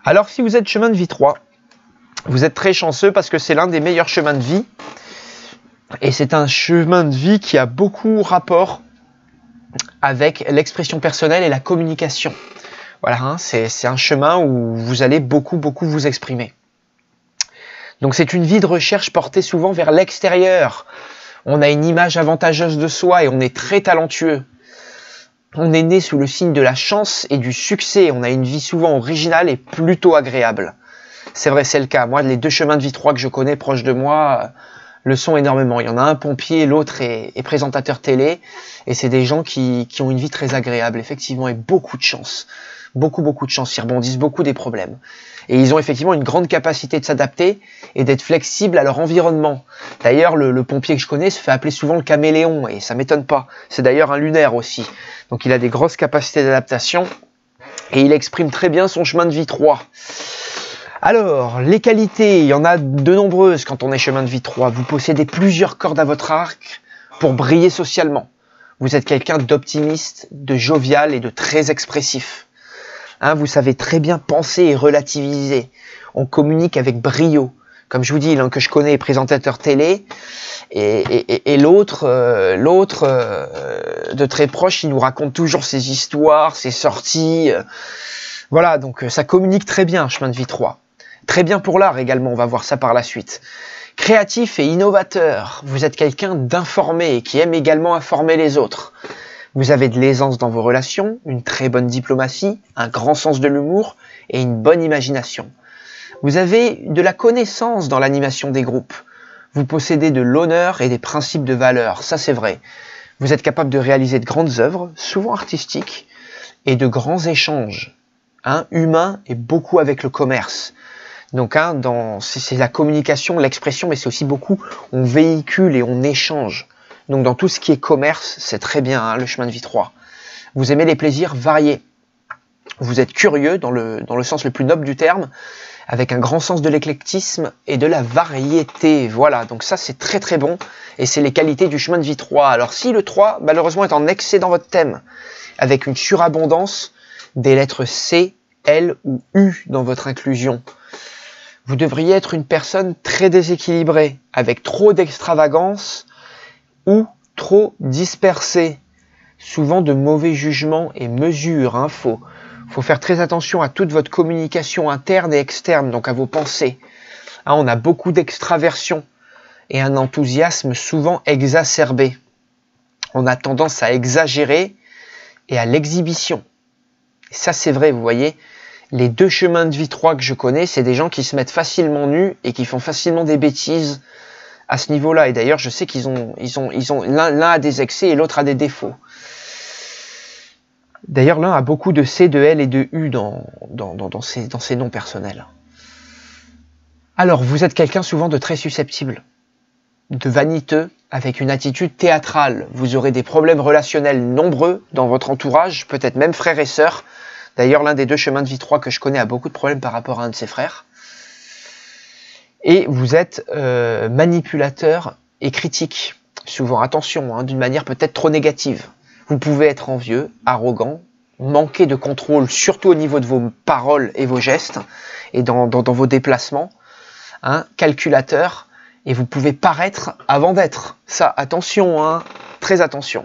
Alors si vous êtes chemin de vie 3, vous êtes très chanceux parce que c'est l'un des meilleurs chemins de vie. Et c'est un chemin de vie qui a beaucoup rapport avec l'expression personnelle et la communication. Voilà, hein, c'est un chemin où vous allez beaucoup vous exprimer. Donc c'est une vie de recherche portée souvent vers l'extérieur. On a une image avantageuse de soi et on est très talentueux. On est né sous le signe de la chance et du succès. On a une vie souvent originale et plutôt agréable. C'est vrai, c'est le cas. Moi, les deux chemins de vie 3 que je connais proches de moi le sont énormément. Il y en a un pompier, l'autre est présentateur télé. Et c'est des gens qui ont une vie très agréable, effectivement, et beaucoup de chance. Beaucoup de chance. Ils rebondissent beaucoup des problèmes. Et ils ont effectivement une grande capacité de s'adapter et d'être flexibles à leur environnement. D'ailleurs, le pompier que je connais se fait appeler souvent le caméléon, et ça m'étonne pas. C'est d'ailleurs un lunaire aussi. Donc il a des grosses capacités d'adaptation, et il exprime très bien son chemin de vie 3. Alors, les qualités, il y en a de nombreuses quand on est chemin de vie 3. Vous possédez plusieurs cordes à votre arc pour briller socialement. Vous êtes quelqu'un d'optimiste, de jovial et de très expressif. Hein, vous savez très bien penser et relativiser. On communique avec brio. Comme je vous dis, l'un que je connais est présentateur télé, et l'autre de très proche, il nous raconte toujours ses histoires, ses sorties. Voilà, donc ça communique très bien, chemin de vie 3. Très bien pour l'art également, on va voir ça par la suite. Créatif et innovateur, vous êtes quelqu'un d'informé et qui aime également informer les autres. Vous avez de l'aisance dans vos relations, une très bonne diplomatie, un grand sens de l'humour et une bonne imagination. Vous avez de la connaissance dans l'animation des groupes. Vous possédez de l'honneur et des principes de valeur, ça c'est vrai. Vous êtes capable de réaliser de grandes œuvres, souvent artistiques, et de grands échanges, humains et beaucoup avec le commerce. Donc c'est la communication, l'expression, mais c'est aussi beaucoup, on véhicule et on échange. Donc dans tout ce qui est commerce, c'est très bien le chemin de vie 3. Vous aimez les plaisirs variés. Vous êtes curieux dans le sens le plus noble du terme, avec un grand sens de l'éclectisme et de la variété. Voilà, donc ça c'est très bon, et c'est les qualités du chemin de vie 3. Alors si le 3, malheureusement, est en excès dans votre thème, avec une surabondance des lettres C, L ou U dans votre inclusion, vous devriez être une personne très déséquilibrée, avec trop d'extravagance ou trop dispersée, souvent de mauvais jugements et mesures. Faut faire très attention à toute votre communication interne et externe, donc à vos pensées. On a beaucoup d'extraversion et un enthousiasme souvent exacerbé. On a tendance à exagérer et à l'exhibition. Et ça c'est vrai, vous voyez, les deux chemins de vie 3 que je connais, c'est des gens qui se mettent facilement nus et qui font facilement des bêtises à ce niveau-là. Et d'ailleurs, je sais qu'ils ont l'un a des excès et l'autre a des défauts. D'ailleurs, l'un a beaucoup de C, de L et de U dans ses noms personnels. Alors, vous êtes quelqu'un souvent de très susceptible, de vaniteux, avec une attitude théâtrale. Vous aurez des problèmes relationnels nombreux dans votre entourage, peut-être même frères et sœurs. D'ailleurs, l'un des deux chemins de vie 3 que je connais a beaucoup de problèmes par rapport à un de ses frères. Et vous êtes manipulateur et critique. Souvent, attention, d'une manière peut-être trop négative. Vous pouvez être envieux, arrogant, manquer de contrôle, surtout au niveau de vos paroles et vos gestes, et dans vos déplacements, calculateur, et vous pouvez paraître avant d'être. Ça, attention, très attention.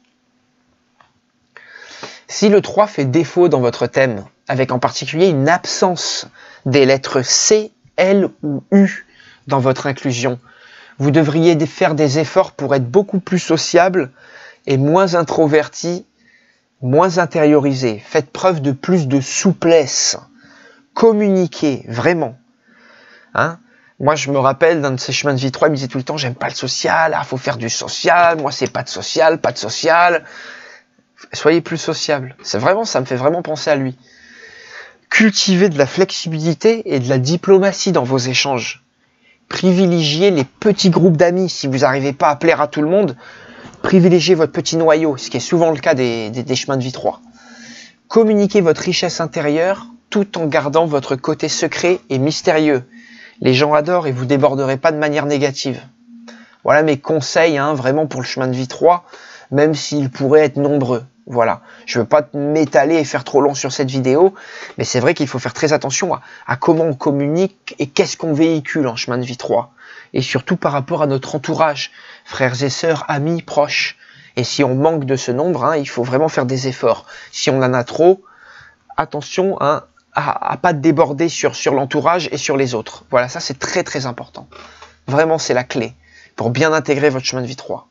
Si le 3 fait défaut dans votre thème, avec en particulier une absence des lettres C, L ou U dans votre inclusion, vous devriez faire des efforts pour être beaucoup plus sociable et moins introverti, moins intériorisé. Faites preuve de plus de souplesse. Communiquez, vraiment. Moi, je me rappelle d'un de ces chemins de vie 3, il me disait tout le temps, j'aime pas le social, faut faire du social, moi c'est pas de social. Soyez plus sociable. C'est vraiment, ça me fait vraiment penser à lui. Cultivez de la flexibilité et de la diplomatie dans vos échanges. Privilégiez les petits groupes d'amis. Si vous n'arrivez pas à plaire à tout le monde, privilégiez votre petit noyau, ce qui est souvent le cas des chemins de vie 3. Communiquez votre richesse intérieure tout en gardant votre côté secret et mystérieux. Les gens adorent et vous déborderez pas de manière négative. Voilà mes conseils, vraiment pour le chemin de vie 3, même s'ils pourraient être nombreux. Voilà, je veux pas m'étaler et faire trop long sur cette vidéo, mais c'est vrai qu'il faut faire très attention à comment on communique et qu'est-ce qu'on véhicule en chemin de vie 3. Et surtout par rapport à notre entourage, frères et sœurs, amis, proches. Et si on manque de ce nombre, hein, il faut vraiment faire des efforts. Si on en a trop, attention hein, à pas déborder sur l'entourage et sur les autres. Voilà, ça c'est très très important. Vraiment, c'est la clé pour bien intégrer votre chemin de vie 3.